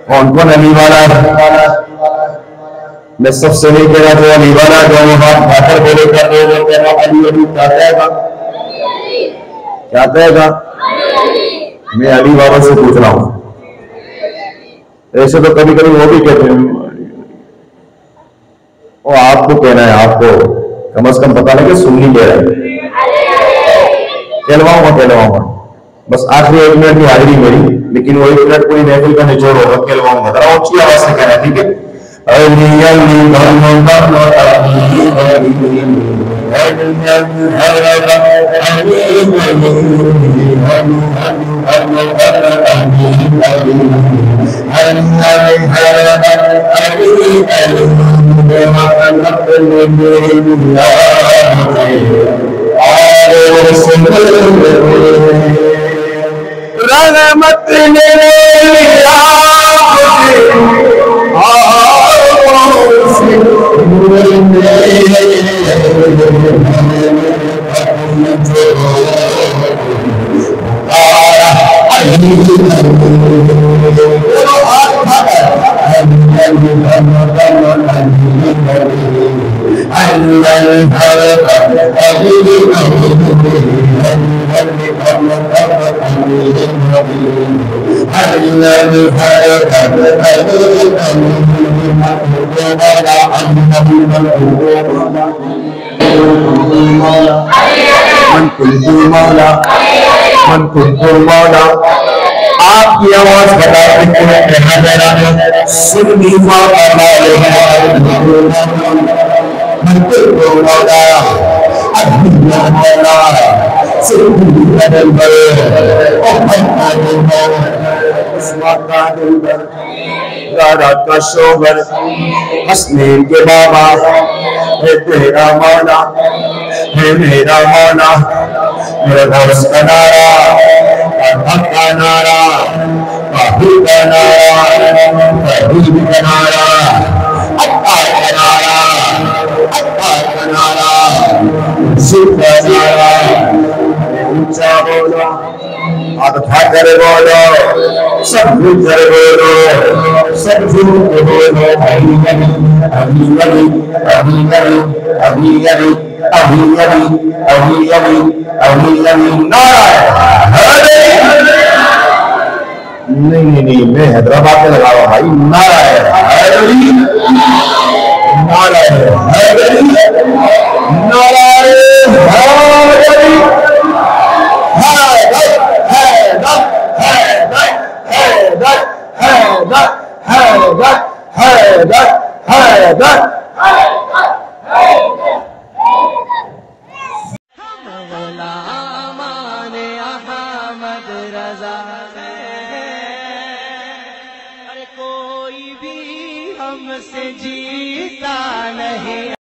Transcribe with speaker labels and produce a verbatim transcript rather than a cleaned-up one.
Speaker 1: کون کون علی والا ہے؟ میں سب سے نہیں کہہ رہا جو علی والا جو وہ بات کھا کر بولے کر رہے وہ کہہ رہا علی علی کیا کہے گا؟ کیا کہے گا؟ میں علی بابا سے پوچھ رہا ہوں. ایسے تو کبھی کبھی وہ بھی کہتے ہیں وہ آپ کو کہنا ہے آپ کو کم از کم پتا نہیں کہ سننی کہہ رہے ہیں. کہلواؤں گا کہلواؤں گا بس آخری ایک منٹ کی حاضری میری لیکن وہ ایک منٹ پوری محفل کا نچوڑ ہوگا. کہلواؤں گا ذرا اونچی آواز سے کہنا ہے ٹھیک ہے. علی علی رحمت من کنت مولا من کنت مولا. آپ کی آواز بتا دیتے ہیں کہنا جانا ہے سنی مولا مالے ہیں من کنت مولا ابھی مولا سنی مولا رات کا شوگر حسنین کے بابا ہے تیرا مولا ہے میرا مولا میرا غوث کا نعرہ حق کا نعرہ محبوب کا نعرہ محبوب کا نعرہ عطار کا نعرہ عطار کا نعرہ ذل کا نعرہ. اونچا بولو ہاتھ اٹھا کر بولو سب مل کر بولو سب مل کر بولو ابھی ابھی ابھی ابھی ابھی ابھی ابھی ابھی ابھی ابھی ابھی ابھی ابھی ابھی نعرہ نہیں نہیں نہیں میں حیدرآباد میں لگا رہا بھائی. نعرہ ہے حیدری نعرہ ہے حیدری نعرہ ہے حیدری
Speaker 2: کوئی بھی ہم سے جیتا نہیں.